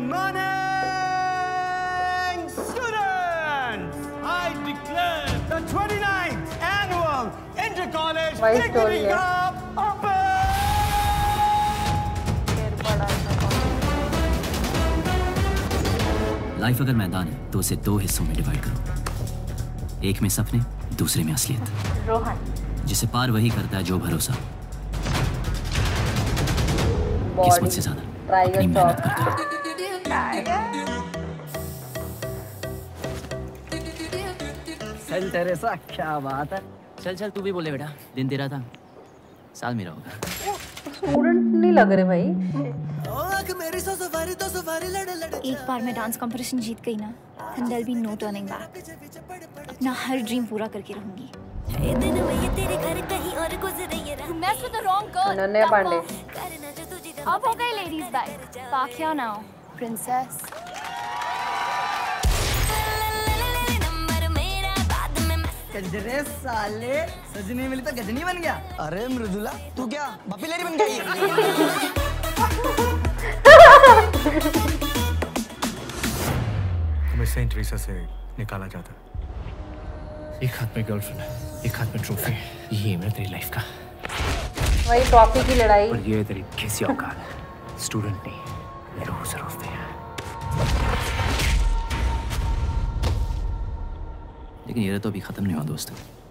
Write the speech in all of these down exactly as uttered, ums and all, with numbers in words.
morning, students! I declare the twenty-ninth annual Inter-College Picnic Cup open! Life अगर मैदान है तो उसे दो हिस्सों में डिवाइड करो, एक में सपने, दूसरे में असलियत। रोहन, जिसे पार वही करता है जो भरोसा किस्मत से ज्यादा अपनी मेहनत करता है। चल तेरेसा, क्या बात है। चल चल तू भी बोले बेटा, दिन तेरा था, साल मेरा होगा। स्टूडेंट नहीं लग रहे भाई। एक बार मैं डांस कंपटीशन जीत गई ना, and there'll be no turning back. अपना हर ड्रीम पूरा करके रहूंगी। Mess with the wrong girl. Ananya Pandey. अब हो गए ladies back. Back here now, princess. Khunjerab साले, सजनी मिली तो गजनी बन गया। अरे मृदुला, तू क्या बपिलेरी बन गई? तुम्हें सेंट टेरेसा से निकाला जाता। एक हाथ में गर्लफ्रेंड है, एक हाथ में ट्रॉफी। ये है तेरी लाइफ का। वही ट्रॉफी की लड़ाई। और ये तेरी कैसी औकात है? स्टूडेंट नहीं, हीरो जरूरत है। लेकिन ये तो अभी खत्म नहीं हुआ दोस्त।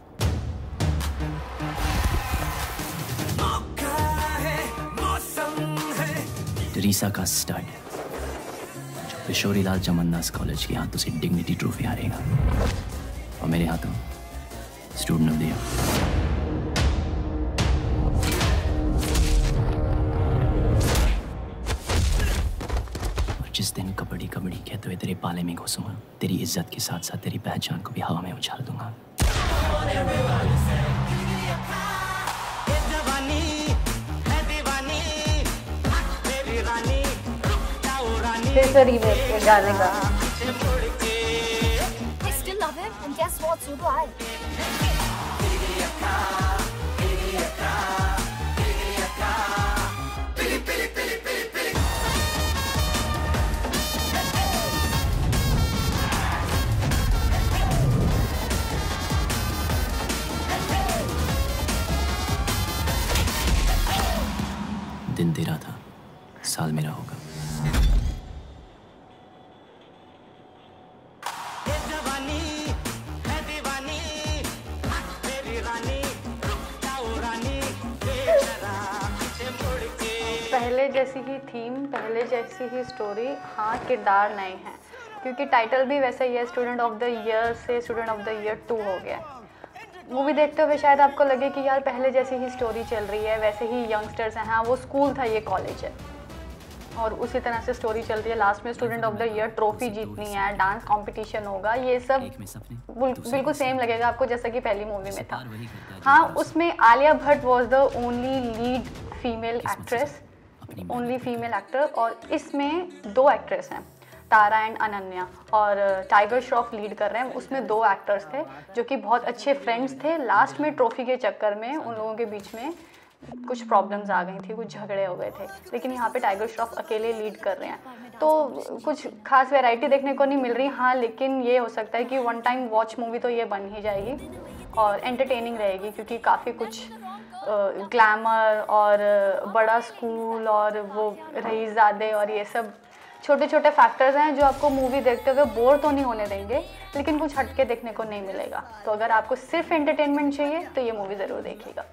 टेरेसा का स्टड जो किशोरी लाल चमनदास कॉलेज के हाथों से डिग्निटी ट्रॉफी हारेगा, और मेरे हाथों स्टूडेंट ऑफ द ईयर। जिस दिन कबड्डी कबड्डी कहते हुए तेरे पाले में घुसूंगा, तेरी इज्जत के साथ साथ तेरी पहचान को भी हवा में उछाल दूंगा। फिर से रीमेक के गाने का। I still love him, and guess what? So do I. दिन तेरा था, साल मेरा होगा। पहले जैसी ही थीम, पहले जैसी ही स्टोरी, हाँ किरदार नए हैं, क्योंकि टाइटल भी वैसा ही है। स्टूडेंट ऑफ द ईयर से student of the year two हो गया। मूवी देखते हुए शायद आपको लगे कि यार पहले जैसी ही स्टोरी चल रही है, वैसे ही यंगस्टर्स हैं। हाँ वो स्कूल था, ये कॉलेज है, और उसी तरह से स्टोरी चल रही है। लास्ट में student of the year trophy जीतनी है, डांस कंपटीशन होगा, ये सब बिल्कुल सेम लगेगा आपको जैसा कि पहली मूवी में था। हाँ उसमें Alia Bhatt was the only lead female actress, only female actor, और इसमें दो एक्ट्रेस हैं, तारा एंड अनन्या, और टाइगर श्रॉफ लीड कर रहे हैं। उसमें दो एक्टर्स थे जो कि बहुत अच्छे फ्रेंड्स थे। लास्ट में ट्रॉफी के चक्कर में उन लोगों के बीच में कुछ प्रॉब्लम्स आ गई थी, कुछ झगड़े हो गए थे, लेकिन यहाँ पे टाइगर श्रॉफ अकेले लीड कर रहे हैं, तो कुछ खास वैरायटी देखने को नहीं मिल रही। हाँ लेकिन ये हो सकता है कि वन टाइम वॉच मूवी तो ये बन ही जाएगी और एंटरटेनिंग रहेगी, क्योंकि काफ़ी कुछ ग्लैमर और बड़ा स्कूल और वो रईसज़ादे और ये सब छोटे छोटे फैक्टर्स हैं जो आपको मूवी देखते हुए बोर तो नहीं होने देंगे, लेकिन कुछ हटके देखने को नहीं मिलेगा। तो अगर आपको सिर्फ एंटरटेनमेंट चाहिए तो ये मूवी ज़रूर देखिएगा।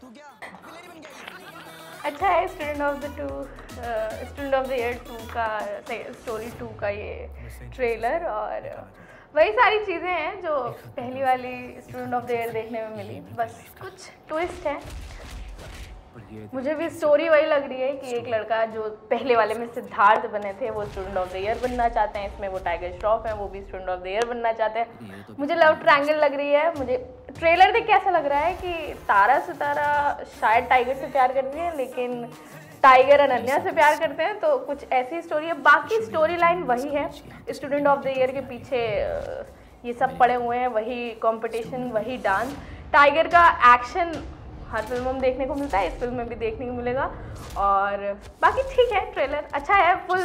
अच्छा है student of the two student of the year two का स्टोरी टू का ये ट्रेलर, और वही सारी चीज़ें हैं जो पहली वाली स्टूडेंट ऑफ द ईयर देखने में मिली, बस कुछ ट्विस्ट है। मुझे भी स्टोरी वही लग रही है कि एक लड़का जो पहले वाले में सिद्धार्थ बने थे वो स्टूडेंट ऑफ द ईयर बनना चाहते हैं, इसमें वो टाइगर श्रॉफ है, वो भी स्टूडेंट ऑफ द ईयर बनना चाहते हैं। मुझे लव ट्रायंगल लग रही है। मुझे ट्रेलर देख के ऐसा लग रहा है कि तारा सितारा शायद टाइगर से प्यार करती है, लेकिन टाइगर अनन्या से प्यार करते हैं, तो कुछ ऐसी स्टोरी है। बाकी स्टोरी लाइन वही है, स्टूडेंट ऑफ द ईयर के पीछे ये सब पड़े हुए हैं, वही कंपटीशन, वही डांस। टाइगर का एक्शन हर फिल्म में देखने को मिलता है, इस फिल्म में भी देखने को मिलेगा, और बाकी ठीक है। ट्रेलर अच्छा है, फुल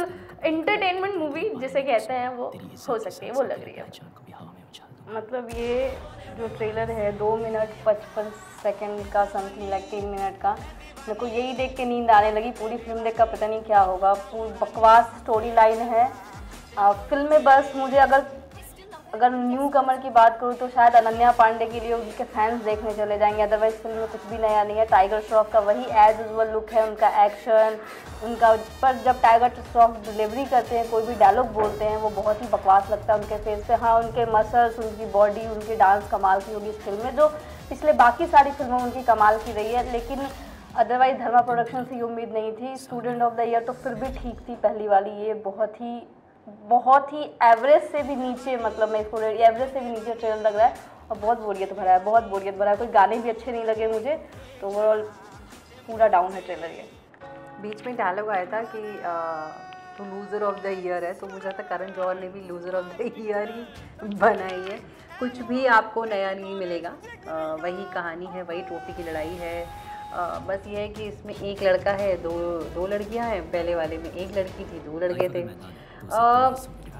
एंटरटेनमेंट मूवी जिसे कहते हैं वो हो सकती है, वो लग रही है। मतलब ये जो ट्रेलर है दो मिनट पचपन सेकंड का, समथिंग लाइक तीन मिनट का, मेरे को यही देख के नींद आने लगी। पूरी फिल्म देख कर पता नहीं क्या होगा। पूरी बकवास स्टोरी लाइन है आ, फिल्म में। बस मुझे अगर अगर न्यू कमर की बात करूँ तो शायद अनन्या पांडे के लिए उनके फैंस देखने चले जाएंगे, अदरवाइज फिल्म में कुछ भी नया नहीं है। टाइगर श्रॉफ का वही एज यूजुअल लुक है, उनका एक्शन, उनका पर जब टाइगर श्रॉफ डिलीवरी करते हैं, कोई भी डायलॉग बोलते हैं, वो बहुत ही बकवास लगता है उनके फेस पे। हाँ, उनके मसल्स, उनकी बॉडी, उनकी डांस कमाल की होगी इस फिल्म में, जो पिछले बाकी सारी फिल्मों में उनकी कमाल की रही है। लेकिन अदरवाइज धर्मा प्रोडक्शन से ये उम्मीद नहीं थी। स्टूडेंट ऑफ द ईयर तो फिर भी ठीक थी पहली वाली, ये बहुत ही बहुत ही एवरेज से भी नीचे, मतलब मैं इसको एवरेज से भी नीचे ट्रेलर लग रहा है और बहुत बोरियत भरा है, बहुत बोरियत भरा है। कोई गाने भी अच्छे नहीं लगे मुझे, तो ओवरऑल पूरा डाउन है ट्रेलर ये। बीच में डायलॉग आया था कि तो लूज़र ऑफ द ईयर है, तो मुझे लगता है करण जौहर ने भी लूज़र ऑफ द ईयर ही बनाई है। कुछ भी आपको नया नहीं मिलेगा, आ, वही कहानी है, वही ट्रॉफी की लड़ाई है। आ, बस ये है कि इसमें एक लड़का है, दो दो लड़कियां हैं। पहले वाले में एक लड़की थी, दो लड़के थे। आ,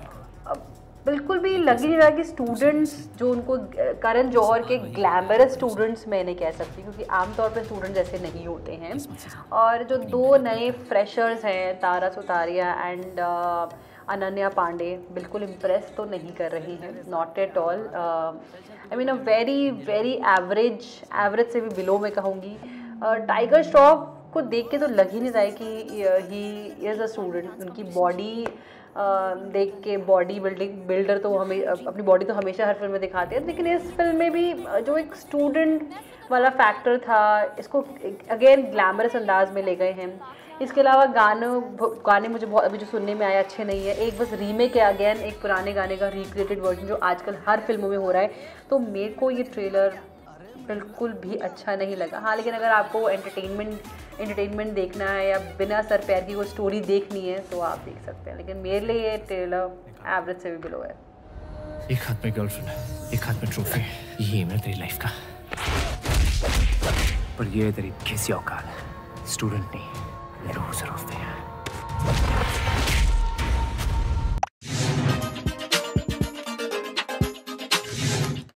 बिल्कुल भी लग नहीं रहा कि स्टूडेंट्स जो उनको करण जौहर के ग्लैमरस स्टूडेंट्स मैंने कह सकती हूँ, क्योंकि आमतौर पर स्टूडेंट्स ऐसे नहीं होते हैं। और जो दो नए फ्रेशर्स हैं, तारा सुतारिया एंड अनन्या पांडे, बिल्कुल इम्प्रेस तो नहीं कर रही हैं, not at all. I mean a very very average average से भी बिलो मैं कहूँगी। टाइगर श्रॉफ को देख के तो लग ही नहीं रहा है कि ही इज़ अ स्टूडेंट। उनकी बॉडी Uh, देख के बॉडी बिल्डिंग बिल्डर तो हमें अपनी बॉडी तो हमेशा हर फिल्म में दिखाते हैं, लेकिन इस फिल्म में भी जो एक स्टूडेंट वाला फैक्टर था, इसको अगेन ग्लैमरस अंदाज में ले गए हैं। इसके अलावा गाने गाने मुझे बहुत अभी जो सुनने में आया अच्छे नहीं है। एक बस रीमेक है अगेन, एक पुराने गाने का रिक्रिएटेड वर्जन जो आजकल हर फिल्मों में हो रहा है। तो मेरे को ये ट्रेलर बिल्कुल भी अच्छा नहीं लगा। हाँ, लेकिन अगर आपको एंटरटेनमेंट एंटरटेनमेंट देखना है या बिना सर पैर की कोई स्टोरी देखनी है तो आप देख सकते हैं, लेकिन मेरे लिए ये ट्रेलर एवरेज से भी बिलो है। एक हाथ में गर्लफ्रेंड है, एक हाथ में ट्रॉफी, ये है तेरी लाइफ का। पर ये तेरी किसी औकात है, स्टूडेंट नहीं, लूजर ऑफ द ईयर।